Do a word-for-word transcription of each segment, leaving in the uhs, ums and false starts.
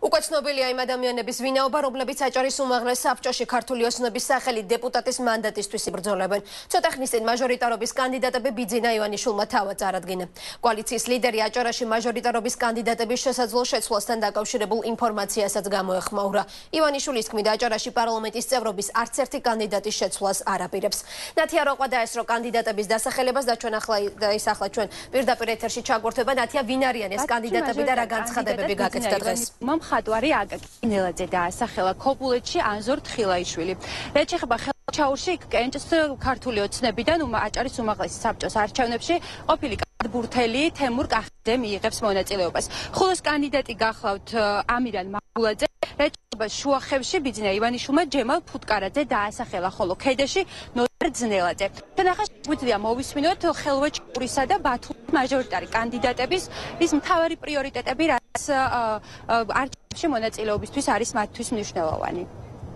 უკვე ცნობილია იმ ადამიანების ვინაობა, რომლებიც აჭარის უმაღლეს საბჭოში ქართული ოცნების სახელით დეპუტატის მანდატისთვის იბრძოლებენ. ცოტა ხნის წინ მაჟორიტარობის კანდიდატები ბიძინა ივანიშვილმა თავად წარადგინა. კოალიციის ლიდერი აჭარაში მაჟორიტარობის კანდიდატების შესაძლო შეცვლასთან დაკავშირებულ ინფორმაციასაც გამოეხმაურა. ივანიშვილის თქმით, აჭარაში პარლამენტის წევრობის არც ერთი კანდიდატის შეცვლას არ აპირებს. ნათია როყვა დაესწრო კანდიდატების დასახელებას და ჩვენ ახლა ის ახლა ჩვენ პირდაპირ ეთერში ჩაგვერთვება. ნათია, ვინ არიან ეს კანდიდატები და რა განცხადებები გაკეთდა დღეს? მხატვარი აკაკი კინელაძე დაასახელა ქობულეთში ანზორ თხილაიშვილი. რაც ეხება ხელჩაურში კენჭს ქართული ოცნებიდან აჭარის უმაღლესი საბჭოს არჩევნებში ყოფილი კადბურთელი თემურ კახიძე მიიღებს მონაწილეობას. ხოლოს კანდიდატი გახლავთ ამირან მაგულაძე, რაც ეხება შუახევში ბიძინა ივანიშვილმა ჯემალ ფუტკარაძე დაასახელა, ხოლო ქედეში ნოდარ ძნელაძე. თანახა შეგვიძლია მოვისმინოთ ხელვაჭურისა და ბათუმის მაჟორიტარი კანდიდატების ის მთავარი პრიორიტეტები, რაც არჩევნებში მონაწილეობისთვის არის მათთვის მნიშვნელოვანი.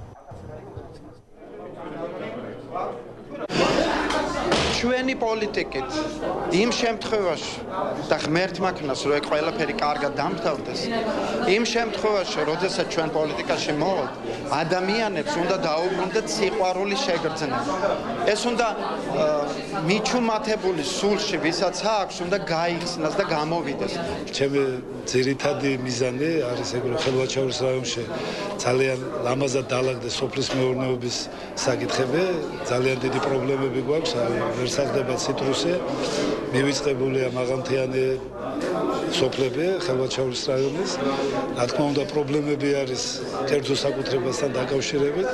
ჩვენი პოლიტიკით იმ შემთხვევაში და ღმერთმა ქნას რომ ეგ ყველაფერი კარგად დამთავრდეს, იმ შემთხვევაში, როდესაც ჩვენ პოლიტიკაში მოვიდთ, ადამიანებს უნდა დაუბრუნდეთ სიყვარულის შეგრძნება. ეს უნდა მიჩუმათებული სულში, ვისაც აქვს, უნდა გაიხსნას და გამოვიდეს. ჩემი ძირითადი მიზანი არის ეგ რომ ხელვაჩაურის რაიონში ძალიან ლამაზად დაალაგდეს სოფლის მეურნეობის საკითხები, ძალიან დიდი პრობლემები გვაქვს. საღდება ციტრუსი, მივიწყებულია მაღალმთიანი სოფლები ხელვაჩაურის რაიონის. რა თქმა უნდა, პრობლემები არის კერძო საკუთრებასთან დაკავშირებით.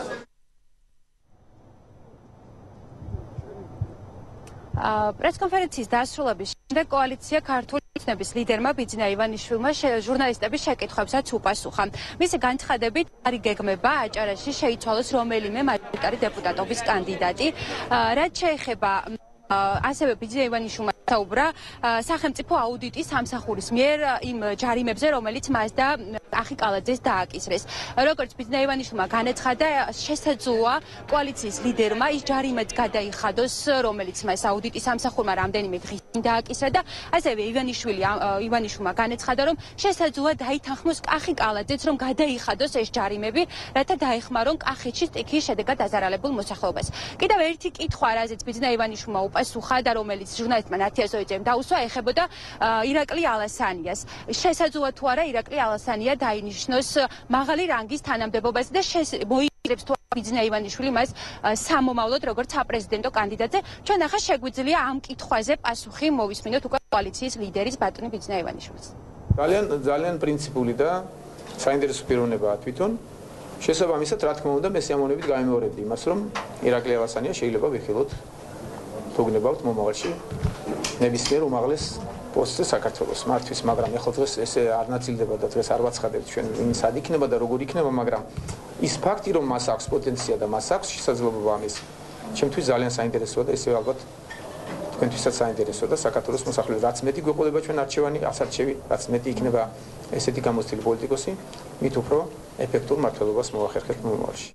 პრესკონფერენციის დასრულების შემდეგ კოალიცია ქართული ოცნების ლიდერმა ბიძინა ივანიშვილმა ჟურნალისტების შეკითხვებსაც უპასუხა. მისი განცხადებით, არის გეგმება აჭარაში შეიცვალოს რომელიმე მაჟორიტარი დეპუტატობის კანდიდატი. რაც შეეხება ასევე ბიძინა ივანიშვილმა საუბრა სახელმწიფო აუდიტის სამსახურის მიერ იმ ჯარიმებზე, რომელიც მას და ახი კალაძეს დააკისრეს. როგორც ბიძინა ივანიშვილმა განაცხადა, შესაძლოა კოალიციის ლიდერმა ის ჯარიმეც გადაიხადოს, რომელიც მას აუდიტის სამსახურმა რამდენიმე დღის წინ დააკისრა და ასევე ივანიშვილი ივანიშვილმა განაცხადა, რომ შესაძლოა დაითანხმოს კახი კალაძეც, რომ გადაიხადოს ეს ჯარიმები, რათა დაეხმარონ კახეთში სტიქიის შედეგად დაზარალებულ მოსახლეობას. კიდევ ერთი კითხვა, რაზეც ბიძინა ივანიშვილმა უპასუხა და რომელიც ჟურნალისტმა ნათია ზოიძემ დაუსვა, ეხებოდა ირაკლი ალასანიას. შესაძლოა თუ არა ირაკლი ალასანია დაინიშნოს მაღალი რანგის თანამდებობაზე და მოიგებს თუ ბიძინა ივანიშვილი მას სამომავლოდ როგორც საპრეზიდენტო კანდიდატზე. ჩვენ ახლა შეგვიძლია ამ კითხვაზე პასუხი მოვისმინოთ უკვე კოალიციის ლიდერის ბატონი ბიძინა ივანიშვილის. ძალიან ძალიან პრინციპული და საინტერესო პიროვნებაა თვითონ. შესაბამისად, რა თქმა უნდა, მე სიამოვნებით გამიმეორებდი იმას, რომ ირაკლი ალასანია შეიძლება ვიხილოთ თუ გნებავთ მომავალში ნებისმიერ უმაღლეს პოსტზე საქართველოს მართვის, მაგრამ ეხლა დღეს ესე არ ნაწილდება და დღეს არ ვაცხადებთ ჩვენ ვინ სად იქნება და როგორ იქნება, მაგრამ ის ფაქტი, რომ მას აქვს პოტენცია და მას აქვს შესაძლებლობა ამის, ჩემთვის ძალიან საინტერესოა და ესე ალბათ თქვენთვისაც საინტერესოა და საქართველოს მოსახლეობა, რაც მეტი გვეყოლება ჩვენ არჩევანი, ასარჩევი, რაც მეტი იქნება ესეთი გამოცდილი პოლიტიკოსი, მით უფრო ეფექტურ მმართველობას მოახერხებთ მომავალში.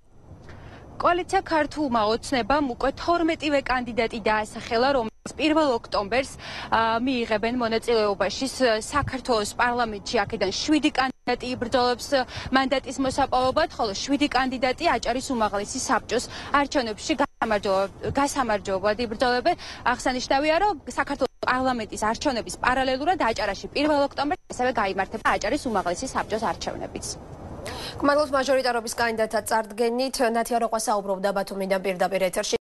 კოალიცია ქართულმა ოცნებამ უკვე თორმეტივე კანდიდატი დაასახელა, რომელიც პირველ ოქტომბერს მიიღებენ მონაწილეობაში საქართველოს პარლამენტში. აქედან შვიდი კანდიდატი იბრძოლებს მანდატის მოსაპოვებლად, ხოლო შვიდი კანდიდატი აჭარის უმაღლესი საბჭოს არჩევნებში გასამარჯვებლად იბრძოლებენ. აღსანიშნავია, რომ საქართველოს პარლამენტის არჩევნების პარალელურად აჭარაში პირველ ოქტომბერს ასევე გაიმართება აჭარის უმაღლესი საბჭოს არჩევნებიც. გმადლობთ მაჟორიტარობის კანდიდატად წარდგენით. ნათია როყვა საუბრობდა ბათუმიდან პირდაპირ ეთერში.